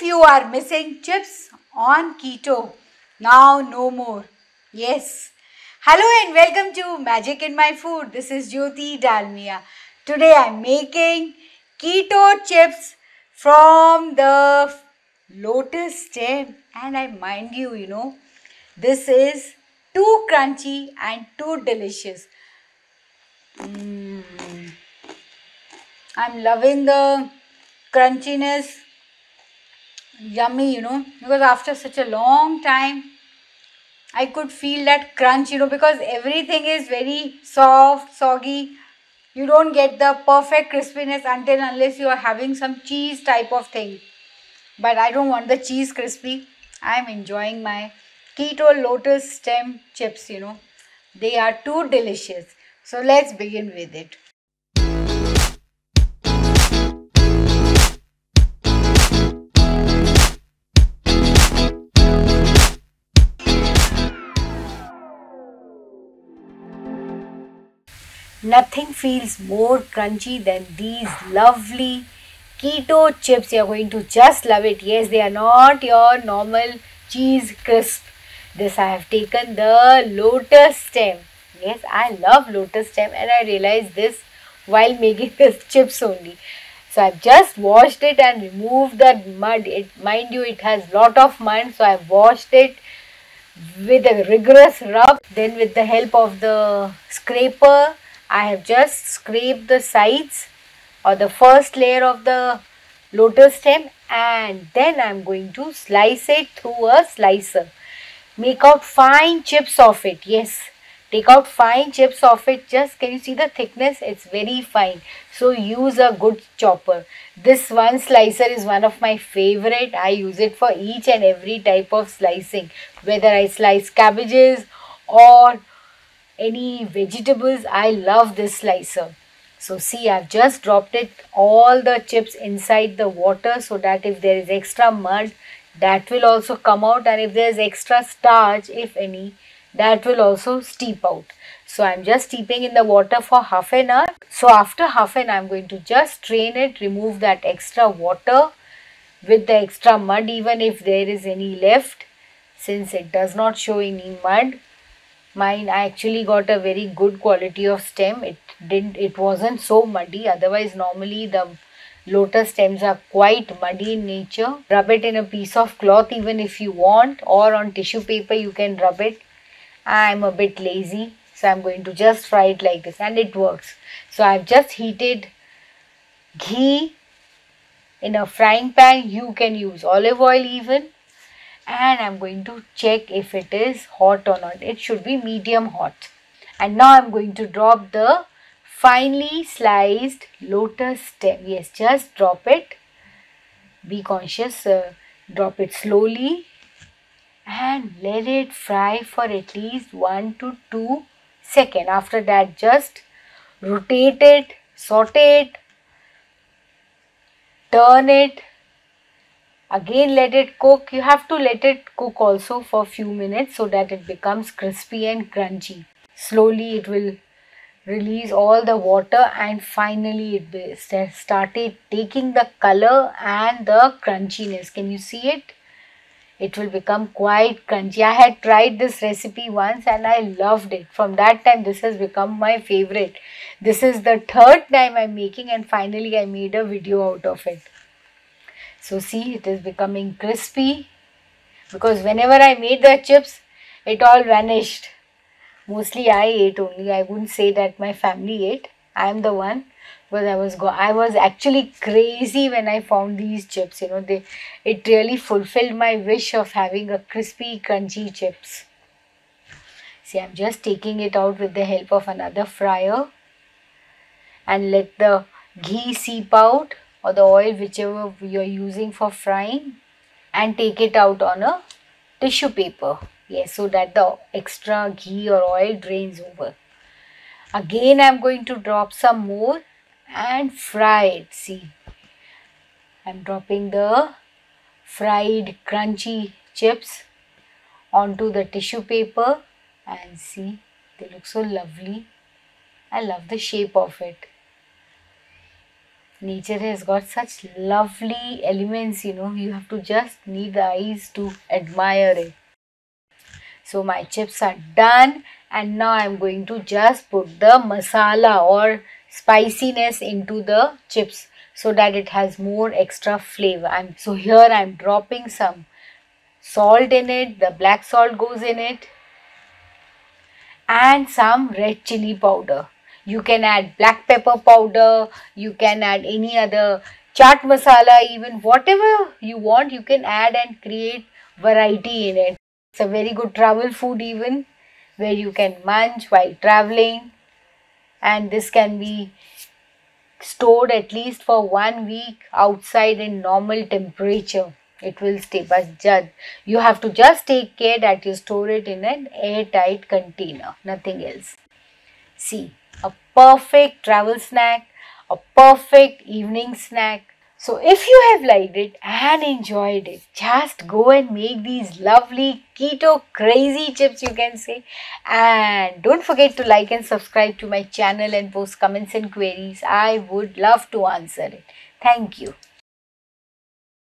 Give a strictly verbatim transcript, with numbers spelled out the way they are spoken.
you are missing chips on keto. Now no more. Yes. Hello and welcome to Magic in My Food. This is Jyoti Dalmia. Today I am making keto chips from the lotus stem, and I mind you, you know, this is too crunchy and too delicious. Mm. I'm loving the crunchiness. Yummy, you know, because after such a long time I could feel that crunch, you know, because everything is very soft, soggy. You don't get the perfect crispiness until unless you are having some cheese type of thing. But I don't want the cheese crispy. I'm enjoying my keto lotus stem chips, you know. They are too delicious. So let's begin with it. Nothing feels more crunchy than these lovely keto chips. You're going to just love it. Yes, they are not your normal cheese crisp. This I have taken the lotus stem. Yes, I love lotus stem and I realized this while making this chips only. So I've just washed it and removed that mud. It, mind you, it has lot of mud. So I've washed it with a rigorous rub. Then with the help of the scraper, I have just scraped the sides or the first layer of the lotus stem, and then I am going to slice it through a slicer. Make out fine chips of it. Yes, take out fine chips of it. Just can you see the thickness? It's very fine. So use a good chopper. This one slicer is one of my favorite. I use it for each and every type of slicing. Whether I slice cabbages or any vegetables, I love this slicer. So see, I've just dropped it all the chips inside the water so that if there is extra mud, that will also come out, and if there is extra starch, if any, that will also steep out. So I'm just steeping in the water for half an hour. So after half an hour, I'm going to just strain it, remove that extra water with the extra mud, even if there is any left, since it does not show any mud. Mine, I actually got a very good quality of stem. It didn't, it wasn't so muddy. Otherwise, normally the lotus stems are quite muddy in nature. Rub it in a piece of cloth even if you want, or on tissue paper you can rub it. I'm a bit lazy, so I'm going to just fry it like this, and it works. So I've just heated ghee in a frying pan. You can use olive oil even. And I'm going to check if it is hot or not. It should be medium hot. And now I'm going to drop the finely sliced lotus stem. Yes, just drop it. Be conscious. Uh, drop it slowly. And let it fry for at least one to two seconds. After that, just rotate it, saute it, turn it. Again, let it cook. You have to let it cook also for a few minutes so that it becomes crispy and crunchy. Slowly it will release all the water, and finally it started taking the color and the crunchiness. Can you see it? It will become quite crunchy. I had tried this recipe once and I loved it. From that time, this has become my favorite. This is the third time I'm making, and finally I made a video out of it. So see, it is becoming crispy, because whenever I made the chips, it all vanished. Mostly I ate only. I wouldn't say that my family ate. I am the one, because I was go I was actually crazy when I found these chips. You know, they it really fulfilled my wish of having a crispy, crunchy chips. See, I'm just taking it out with the help of another fryer, and let the ghee seep out, or the oil, whichever you are using for frying, and take it out on a tissue paper. Yes, so that the extra ghee or oil drains over. Again, I am going to drop some more and fry it. See, I am dropping the fried crunchy chips onto the tissue paper, and see, they look so lovely. I love the shape of it. Nature has got such lovely elements, you know, you have to just need the eyes to admire it. So my chips are done, and now I'm going to just put the masala or spiciness into the chips so that it has more extra flavor. I'm, so here I'm dropping some salt in it, the black salt goes in it, and some red chili powder. You can add black pepper powder, you can add any other chaat masala, even whatever you want you can add and create variety in it. It's a very good travel food even, where you can munch while traveling, and this can be stored at least for one week outside in normal temperature. It will stay, but just, you have to just take care that you store it in an airtight container, nothing else. See, a perfect travel snack, a perfect evening snack. So if you have liked it and enjoyed it, just go and make these lovely keto crazy chips, you can say. And don't forget to like and subscribe to my channel and post comments and queries. I would love to answer it. Thank you.